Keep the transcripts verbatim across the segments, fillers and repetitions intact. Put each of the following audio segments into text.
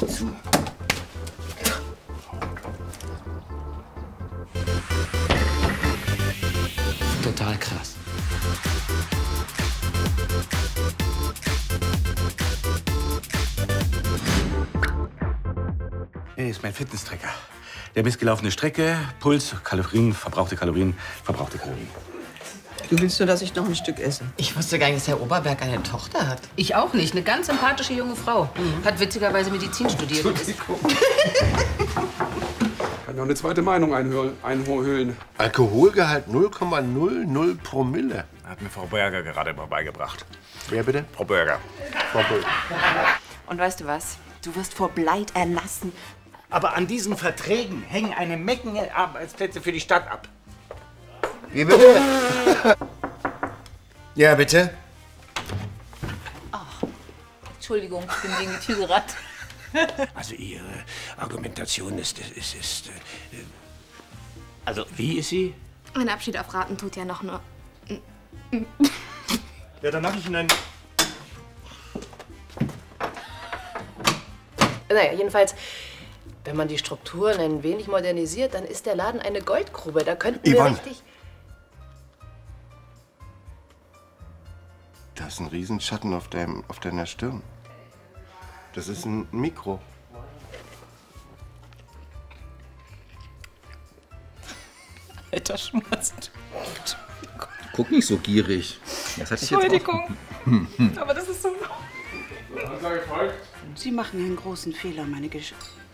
doch zu. Total krass. Hier ist mein Fitness-Tracker. Der misst gelaufene Strecke, Puls, Kalorien, verbrauchte Kalorien, verbrauchte Kalorien. Du willst nur, dass ich noch ein Stück esse? Ich wusste gar nicht, dass Herr Oberberg eine Tochter hat. Ich auch nicht. Eine ganz sympathische junge Frau. Mhm. Hat witzigerweise Medizin studiert. Kann noch eine zweite Meinung einhöhlen. einhöhlen. Alkoholgehalt null Komma null null Promille. Hat mir Frau Berger gerade mal beigebracht. Wer bitte? Frau Berger. Frau Berger. Und weißt du was? Du wirst vor Bleit erlassen. Aber an diesen Verträgen hängen eine Menge Arbeitsplätze für die Stadt ab. Wie bitte? Ja, bitte? Ach, Entschuldigung, ich bin gegen die Tür gerannt. Also Ihre Argumentation ist, ist, ist, äh, also wie ist sie? Ein Abschied auf Raten tut ja noch nur... Ja, dann mache ich Ihnen einen... Naja, jedenfalls, wenn man die Strukturen ein wenig modernisiert, dann ist der Laden eine Goldgrube. Da könnten wir Yvonne. richtig... Da ist ein Riesenschatten auf, deinem, auf deiner Stirn. Das ist ein Mikro. Alter Schmerz. Guck nicht so gierig. Das hatte ich jetzt Entschuldigung. auch. Aber das ist so... Sie machen einen großen Fehler, meine Gesch...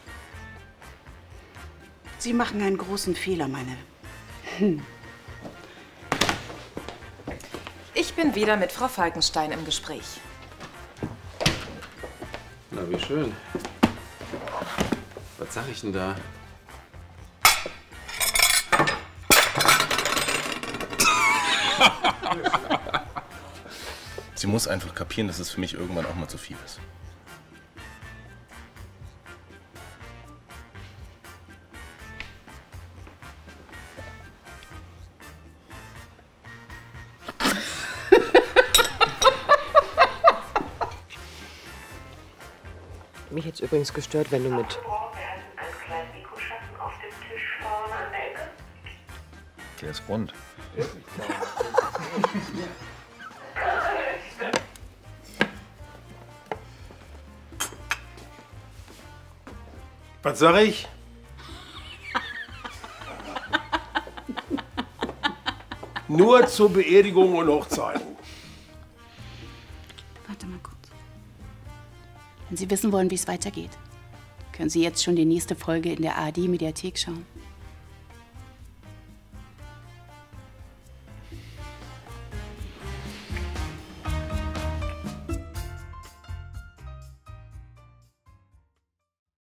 Sie machen einen großen Fehler, meine... Hm. Ich bin wieder mit Frau Falkenstein im Gespräch. Na, wie schön. Was sag ich denn da? Sie muss einfach kapieren, dass es für mich irgendwann auch mal zu viel ist. Mich jetzt übrigens gestört, wenn du mit... Der ist rund. Was sag ich? Nur zur Beerdigung und Hochzeiten. Warte mal kurz. Wenn Sie wissen wollen, wie es weitergeht, können Sie jetzt schon die nächste Folge in der A R D-Mediathek schauen.